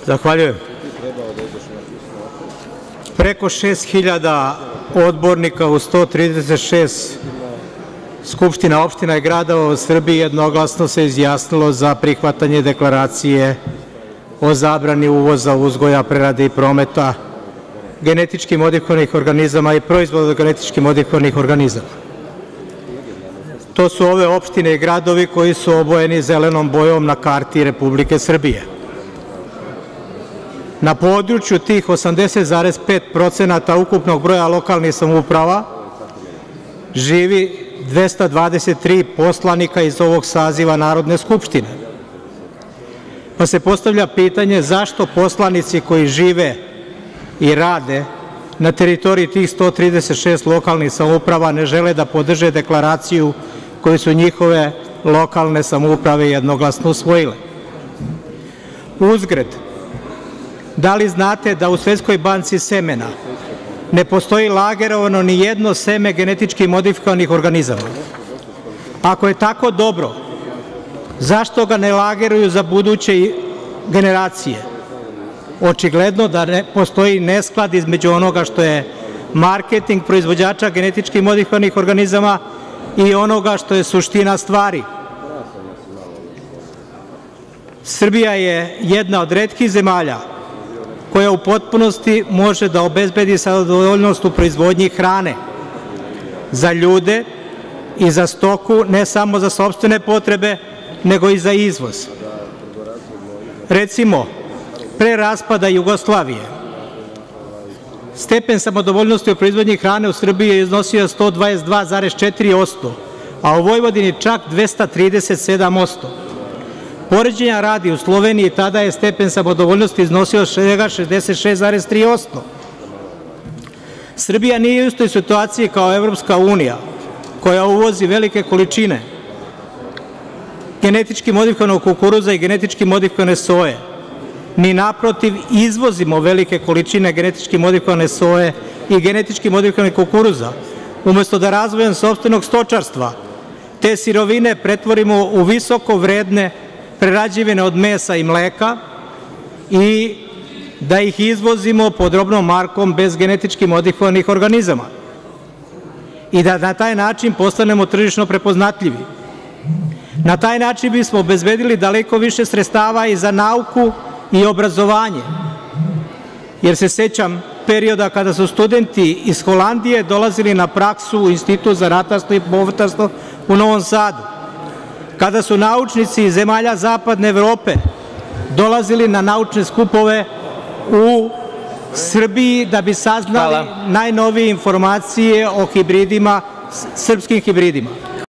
Zahvaljujem. Preko 6.000 odbornika u 136 skupština opština i gradova u Srbiji jednoglasno se izjasnilo za prihvatanje deklaracije o zabrani uvoza, uzgoja, prerade i prometa genetički modifikovanih organizama i proizvoda genetički modifikovanih organizama. To su ove opštine i gradovi koji su obojeni zelenom bojom na karti Republike Srbije. Na području tih 80,5% ukupnog broja lokalnih samouprava živi 223 poslanika iz ovog saziva Narodne skupštine. Pa se postavlja pitanje zašto poslanici koji žive i rade na teritoriji tih 136 lokalnih samouprava ne žele da podrže deklaraciju koju su njihove lokalne samouprave jednoglasno usvojile. Uzgred, da li znate da u Svetskoj banci semena ne postoji lagerovano ni jedno seme genetički modifikovanih organizama? Ako je tako dobro, zašto ga ne lageruju za buduće generacije? Očigledno da ne postoji nesklad između onoga što je marketing proizvođača genetički modifikovanih organizama i onoga što je suština stvari. Srbija je jedna od retkih zemalja koja u potpunosti može da obezbedi samodovoljnost u proizvodnji hrane za ljude i za stoku, ne samo za sopstvene potrebe, nego i za izvoz. Recimo, pre raspada Jugoslavije, stepen samodovoljnosti u proizvodnji hrane u Srbiji je iznosio 122,4%, a u Vojvodini čak 237%. Poređenja radi, u Sloveniji tada je stepen samodovoljnosti iznosio svega 66,3%. Srbija nije u istoj situaciji kao Evropska unija, koja uvozi velike količine genetički modifikovanog kukuruza i genetički modifikovane soje. Ni naprotiv, izvozimo velike količine genetički modifikovane soje i genetički modifikovanih kukuruza, umesto da razvojem sopstvenog stočarstva te sirovine pretvorimo u visoko vredne prerađevine od mesa i mleka i da ih izvozimo pod robnom markom bez genetički modifikovanih organizama i da na taj način postanemo tržišno prepoznatljivi. Na taj način bismo obezbedili daleko više sredstava i za nauku i obrazovanje, jer se sećam perioda kada su studenti iz Holandije dolazili na praksu u Institut za ratarstvo i povrtarstvo u Novom Sadu, kada su naučnici iz zemalja zapadne Evrope dolazili na naučne skupove u Srbiji da bi saznali najnovije informacije o hibridima, srpskim hibridima.